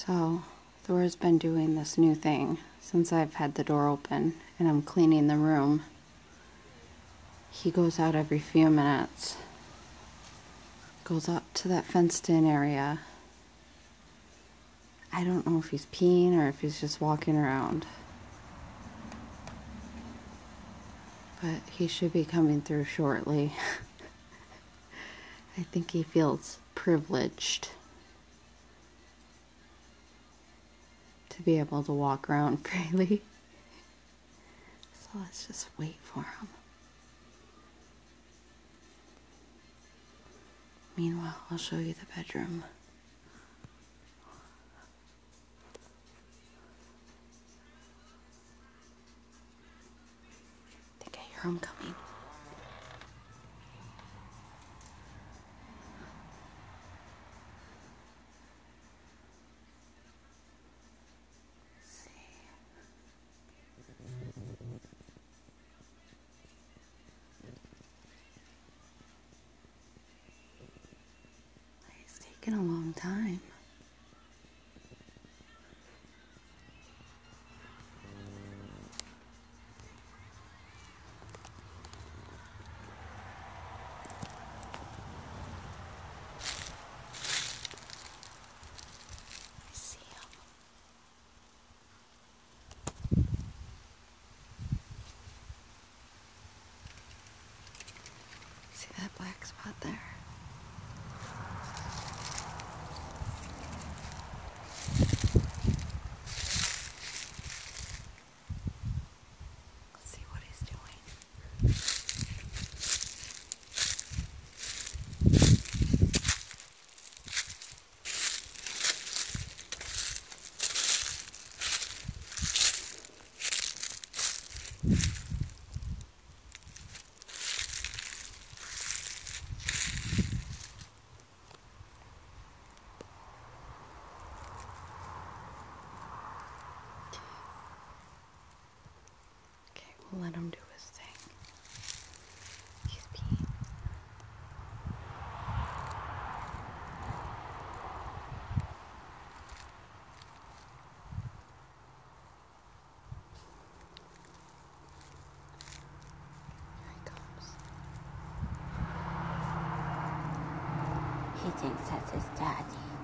So, Thor's been doing this new thing since I've had the door open and I'm cleaning the room. He goes out every few minutes, goes up to that fenced-in area. I don't know if he's peeing or if he's just walking around. But he should be coming through shortly. I think he feels privileged to be able to walk around freely. So let's just wait for him. Meanwhile, I'll show you the bedroom. I think I hear him coming. It's taken a long time. I see him. See that black spot there? Let's see what he's doing. Okay, we'll let him do his thing. He's peeing. Here he comes. He thinks that's his daddy.